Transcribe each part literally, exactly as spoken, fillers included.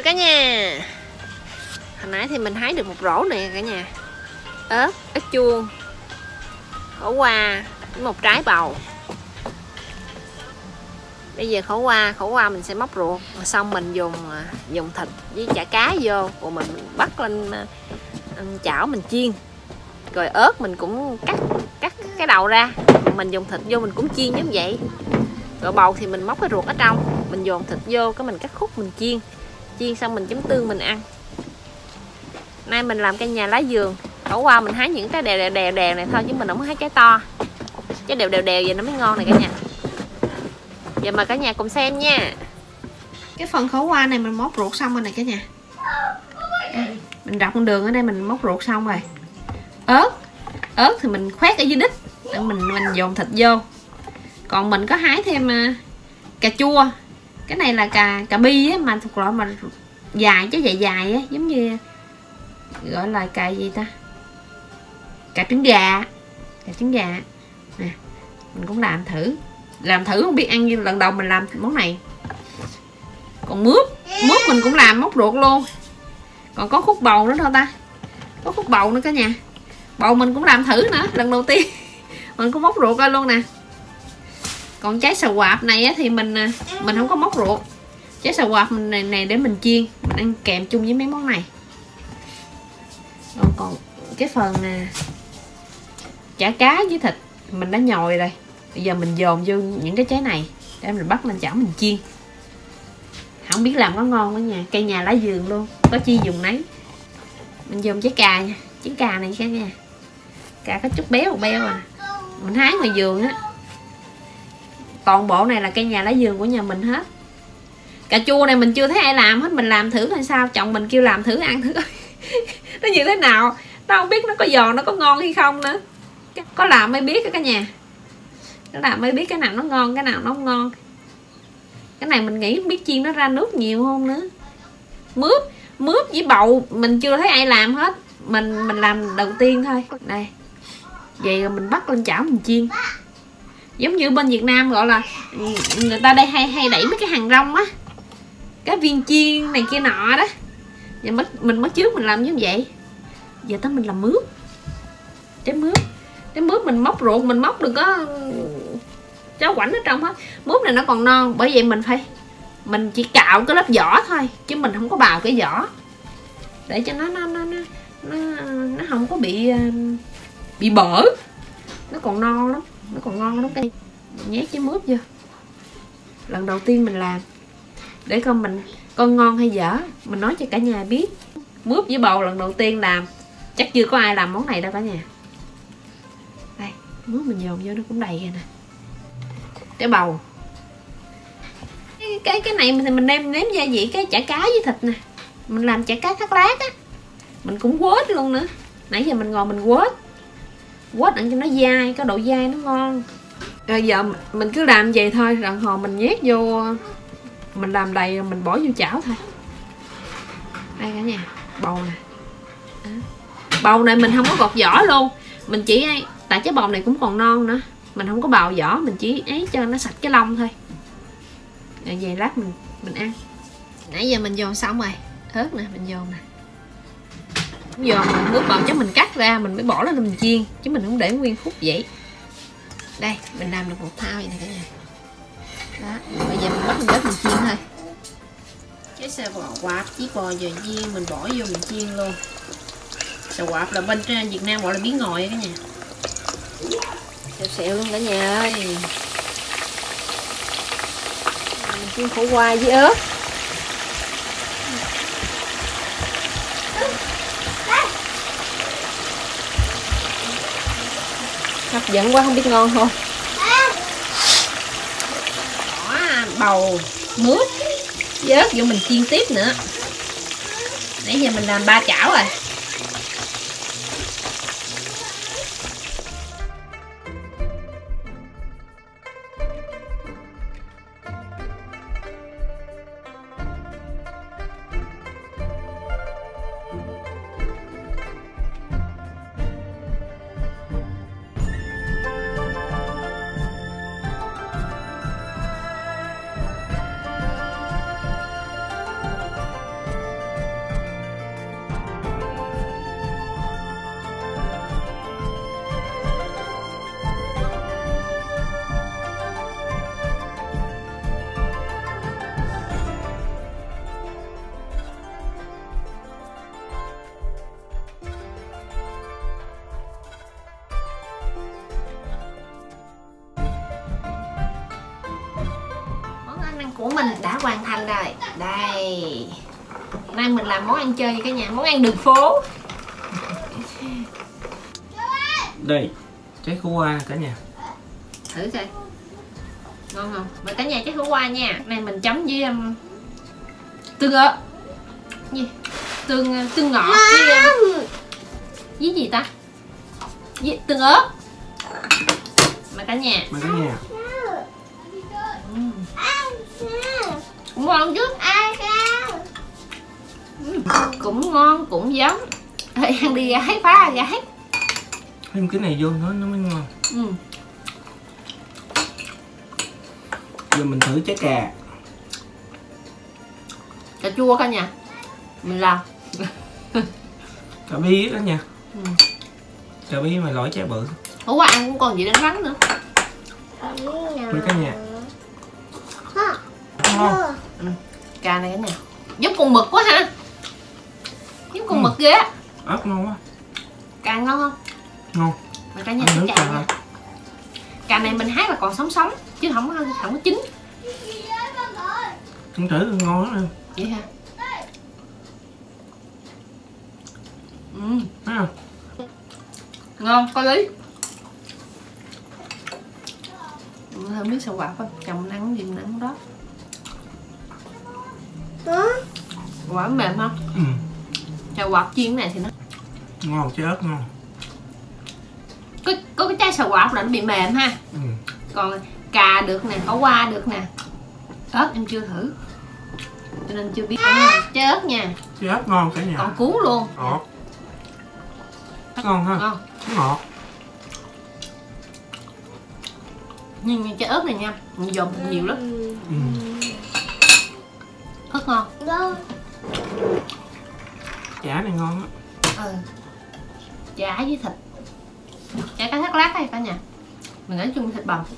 Rồi cả nhà, hồi nãy thì mình hái được một rổ nè cả nhà. Ớt, ớt chuông, khổ qua, một trái bầu. Bây giờ khổ qua, khổ qua mình sẽ móc ruột, xong mình dùng dùng thịt với chả cá vô, rồi mình bắt lên chảo mình chiên. Rồi ớt mình cũng cắt cắt cái đầu ra, mình dùng thịt vô mình cũng chiên giống vậy. Rồi bầu thì mình móc cái ruột ở trong, mình dồn thịt vô, cái mình cắt khúc mình chiên. Chiên xong mình chấm tương mình ăn. Nay mình làm cây nhà lá vườn. Khổ qua mình hái những cái đèo đèo đèo đèo này thôi, chứ mình không có hái trái to. Cái đều đều đều vậy nó mới ngon này cả nhà. Giờ mà cả nhà cùng xem nha. Cái phần khổ qua này mình móc ruột xong rồi này cả nhà. À, mình đọc con đường ở đây mình móc ruột xong rồi. Ớt, ớt thì mình khoét ở dưới đít, mình mình dồn thịt vô. Còn mình có hái thêm uh, cà chua. Cái này là cà cà bi á, mà thuộc loại mà dài chứ dài dài á, giống như gọi là cà gì ta, cà trứng gà, cà trứng gà nè. Mình cũng làm thử, làm thử không biết ăn như lần đầu mình làm món này. Còn mướp, mướp mình cũng làm móc ruột luôn. Còn có khúc bầu nữa thôi ta, có khúc bầu nữa cả nhà. Bầu mình cũng làm thử nữa, lần đầu tiên mình cũng móc ruột coi luôn nè. Còn trái xà quạp này á, thì mình mình không có móc ruột. Trái xà quạp mình này, này để mình chiên, mình ăn kèm chung với mấy món này. Còn, còn cái phần nè, chả cá với thịt mình đã nhồi rồi. Bây giờ mình dồn vô những cái trái này để mình bắt lên chảo mình chiên. Không biết làm có ngon đó nha, cây nhà lá vườn luôn, có chi dùng nấy. Mình dùng trái cà nha, trái cà này cả nhà. Cà có chút béo béo à, mình hái ngoài vườn á. Toàn bộ này là cây nhà lá vườn của nhà mình hết. Cà chua này mình chưa thấy ai làm hết, mình làm thử coi sao. Chồng mình kêu làm thử ăn thử nó như thế nào, nó không biết nó có giòn, nó có ngon hay không nữa. Có làm mới biết cả nhà, nó làm mới biết cái nào nó ngon, cái nào nó không ngon. Cái này mình nghĩ không biết chiên nó ra nước nhiều không nữa. Mướp, mướp với bầu mình chưa thấy ai làm hết, mình mình làm đầu tiên thôi. Đây, vậy rồi mình bắt lên chảo mình chiên. Giống như bên Việt Nam gọi là người ta đây hay hay đẩy mấy cái hàng rong á, cái viên chiên này kia nọ đó. Giờ mất mình mất trước mình làm như vậy. Giờ tới mình làm mướp. Trái mướp, trái mướp mình móc ruột, mình móc đừng có cháo quảnh ở trong hết. Mướp này nó còn non, bởi vậy mình phải mình chỉ cạo cái lớp vỏ thôi, chứ mình không có bào cái vỏ, để cho nó nó nó nó nó không có bị bị bở. Nó còn non lắm, nó còn ngon lắm. Cây nhét trái mướp vô, lần đầu tiên mình làm để coi mình con ngon hay dở, mình nói cho cả nhà biết. Mướp với bầu lần đầu tiên làm, chắc chưa có ai làm món này đâu cả nhà. Đây, mướp mình dồn vô nó cũng đầy rồi nè. Cái bầu, cái cái, cái này thì mình đem nếm gia vị cái chả cá với thịt nè. Mình làm chả cá thắt lát á, mình cũng quết luôn nữa. Nãy giờ mình ngồi mình quết quết ăn cho nó dai, có độ dai nó ngon. Rồi giờ mình cứ làm vậy thôi, rồi hồi mình nhét vô, mình làm đầy rồi mình bỏ vô chảo thôi. Đây cả nhà, bầu nè. Đó. Bầu này mình không có gọt vỏ luôn, mình chỉ tại trái bầu này cũng còn non nữa, mình không có bào vỏ, mình chỉ ấy cho nó sạch cái lông thôi. Rồi về lát mình mình ăn. Nãy giờ mình dồn xong rồi, ớt nè mình dồn nè, dồn mình nước bầu chứ mình cắt ra mình mới bỏ lên mình chiên, chứ mình không để nguyên khúc vậy. Đây mình làm được một thao vậy này cả nhà. Đó, bây giờ mình bắt mình bếp mình chiên thôi. Cái xà quạp chỉ bò giờ chiên mình bỏ vô mình chiên luôn. Xà quạp là bên Việt Nam gọi là bí ngòi cả nhà. Xèo xèo luôn cả nhà ơi. Mình chiên khổ qua với ớt. Hấp dẫn quá không biết ngon không. Bỏ bầu, mướp với ớt vô mình chiên tiếp nữa. Nãy giờ mình làm ba chảo rồi. ăn của mình đã hoàn thành rồi. Đây, nay mình làm món ăn chơi với cả nhà, món ăn đường phố. Đây, trái khổ qua cả nhà. Thử coi ngon không? Mời cả nhà trái khổ qua nha. Này mình chấm với um, tương ớt, gì tương tương ngọt với um, với gì ta, với tương ớt. Mời cả nhà. Mời cả nhà. Uhm. Cũng ngon chứ. Uhm. Cũng ngon cũng giống. Ê, ăn đi gái phá gái. Thêm cái này vô nó nó mới ngon. Ừ. Giờ mình thử trái cà. Cà chua cả nhà. Mình làm. Cà bí đó nha. Ừ. Cà bí mà loại trái bự. Hôm qua ăn cũng còn gì đánh rắn nữa. Mời cả nhà. Ngon. Ừ. Cà này cả nhà. Giống con mực quá ha. Giống con ừ. mực ghê á. Ớt ngon quá. Cà ngon không? Ngon. Mà cả nhà thích cà nha. Cà này mình hái là còn sống sống chứ không có không có chín. Ăn thử ngon lắm em. Vậy hả? Ừ. Thấy không? Ngon, có lý. Không biết sao quạp không? Chồng ăn gì ăn đó. Quả mềm không? Ừ. Chà quạp chiên này thì nó ngon, trái ớt ngon. Có, có cái trái xà quạp là nó bị mềm ha. Ừ. Còn cà được nè, khổ qua được nè. Ớt em chưa thử cho nên chưa biết. À, trái ớt nha. Trái ớt ngon cả nhà. Còn cuốn luôn. Ngọt. Ngon ha. Ngon. Ngọt. Nhưng trái ớt này nha, mình dồn nhiều lắm. Ừ. Rất ngon. Chả này ngon á. Ừ. Chả với thịt. Chả cá thác lát hay cả nhà. Mình nói chung thịt bằm.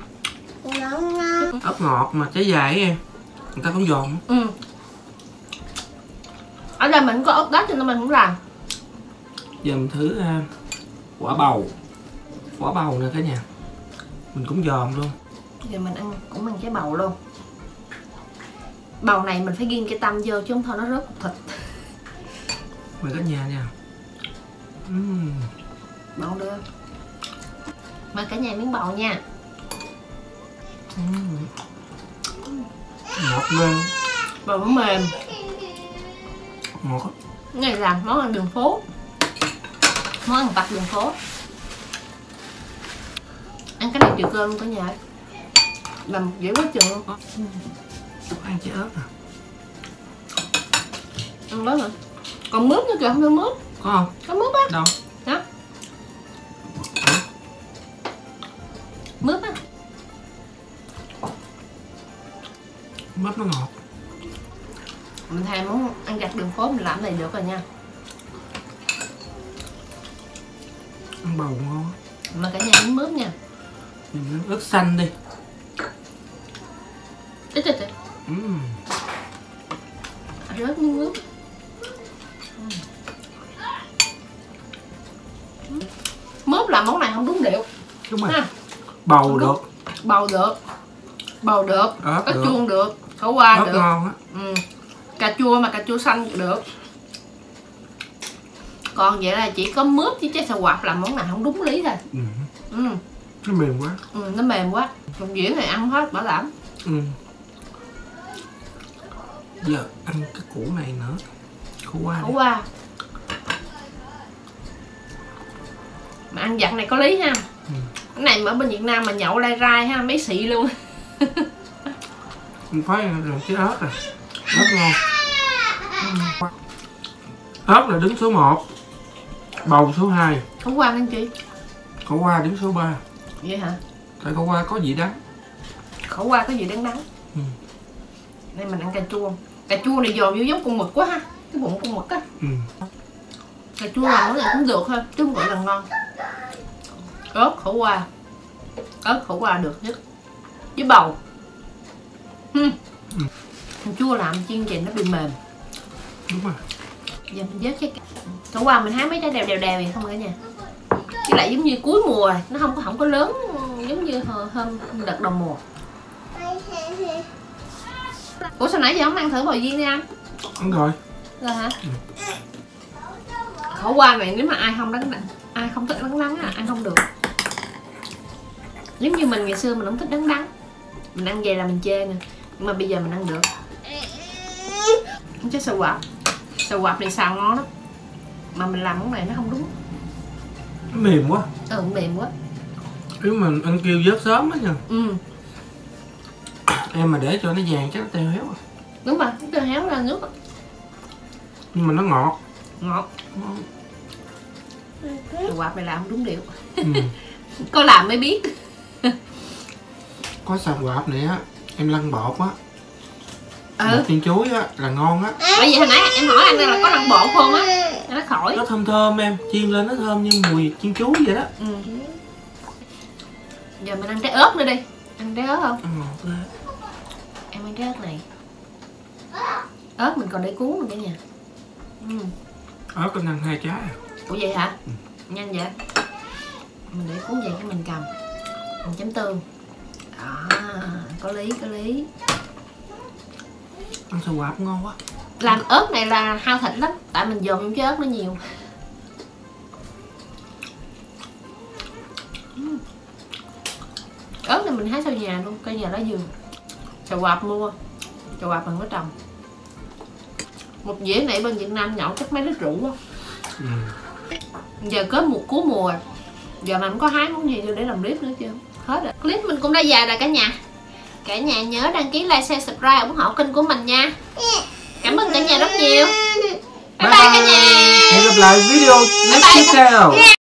Ớt ngọt mà trái dài em. Người ta không dồn. Ừ. Ở đây mình có ớt đất cho nên mình không làm. Giờ mình thử uh, quả bầu. Quả bầu nè cả nhà. Mình cũng dòm luôn. Giờ mình ăn cũng ăn trái bầu luôn. Bầu này mình phải ghiêng cái tâm vô chứ không thôi nó rớt cục thịt. Mời cả nhà nha. uhm. Bầu đưa. Mời cả nhà miếng bầu nha. uhm. Ngọt lên. Bầu nó mềm. Ngọt á. Cái này làm món ăn đường phố. Món ăn vặt đường phố. Ăn cái này trừ cơm luôn cả nhà. Làm dễ quá chừng luôn. uhm. Ăn trái ớt à. Ăn đó hả? Còn mướp nữa kìa, không đưa mướp. Có không? Có mướp á. Đâu? Đó. Mướp á. Mướp nó ngọt. Mình thèm món ăn vặt đường phố mình làm này được rồi nha. Ăn bầu ngon. Mà cả nhà miếng mướp nha. Mình ớt xanh đi. Ít ít ít. uhm. Rớt miếng mướp. Mướp là món này không đúng điệu. Đúng rồi. Ha. Bầu không được. Bầu được. Bầu được. Ớt Ớt được. chuông được. Khổ qua Ớt được. ngon á. Ừ. Cà chua mà cà chua xanh được. Còn vậy là chỉ có mướp với trái xà quạp là món này không đúng lý thôi. Ừ. Ừ. Nó mềm quá. Ừ, nó mềm quá. Còn dĩa này ăn hết bảo đảm. Ừ. Giờ ăn cái củ này nữa. Khổ qua. Khổ qua. Mà ăn vặt này có lý ha. Ừ. Cái này mà ở bên Việt Nam mà nhậu lai rai ha, mấy xị luôn. Không phải là cái ớt à. Ớt ngon. Ừ. Ớt là đứng số một. Bầu số hai. Khổ qua anh chị. Khổ qua đứng số ba. Vậy hả? Tại khổ qua có gì đắng. Khổ qua có gì đắng đắng. Ừ. Đây mình ăn cà chua. Cà chua này dồn vô giống con mực quá ha. Cái bụng con mực á. Ừ. Cà chua làm món này cũng được thôi, chứ không gọi là ngon. Ớt khổ qua. Ớt khổ qua được nhất. Với bầu. Hmm. Ừ. Cà chua làm chiên vậy nó bị mềm. Đúng rồi. Giờ mình vớt cái khổ qua mình hái mấy trái đều đều đều vậy không cả nhà. Chứ lại giống như cuối mùa, nó không có không có lớn giống như hôm đợt đầu mùa. Ủa sao nãy giờ không ăn thử bò viên đi anh? Ăn rồi. Rồi hả? Ừ. Khổ qua này, nếu mà ai không đắng đắng, ai không thích đắng đắng là ăn không được. Giống như mình ngày xưa mình không thích đắng đắng, mình ăn vậy là mình chê nè, nhưng mà bây giờ mình ăn được. Chứ sầu quạp, sầu quạp này xào ngon lắm, mà mình làm món này nó không đúng. Nó mềm quá. Ừ, mềm quá. Nếu mà ăn kêu vớt sớm á nha. Ừ. Em mà để cho nó vàng chắc nó teo héo à. Đúng rồi, nó teo héo ra nước. Nhưng mà nó ngọt. Ngọt. Sầu quạp này làm không đúng điệu. Ừ. Có làm mới biết. Có sầu quạp này á, em lăn bột á. Ừ. Bột chiên chuối á là ngon á. Bởi vì hồi nãy em hỏi anh là có lăn bột không á, nó khỏi. Nó thơm thơm em, chiên lên nó thơm như mùi chiên chuối vậy đó. Ừ. Giờ mình ăn trái ớt nữa đi. Ăn trái ớt không? Ăn ngọt ghê. Em ăn trái ớt này. Ớt mình còn để cuốn luôn cả nhà. Ừ. Ớt con ăn hai trái à. Ủa vậy hả? Ừ. Nhanh vậy. Mình để cuốn vậy cái mình cầm. Mình chấm tương. À, có lý, có lý. Ăn sầu quạp ngon quá. Làm ớt này là hao thịt lắm, tại mình dồn những cái ớt nó nhiều. Uhm. Ớt này mình hái sau nhà luôn, cây nhà lá vườn. Sầu quạp mua, sầu quạp mình có trồng. Một dĩa này bên Việt Nam nhậu chắc mấy lít rượu quá. Ừ. Giờ có một cuối mùa, giờ mình không có hái món gì cho để làm clip nữa chưa? Hết rồi. Clip mình cũng đã dài rồi cả nhà. Cả nhà nhớ đăng ký, like, share, subscribe, ủng hộ kênh của mình nha. Cảm ơn cả nhà rất nhiều. Bye bye, bye, bye cả nhà. Hẹn gặp lại video bye tiếp theo.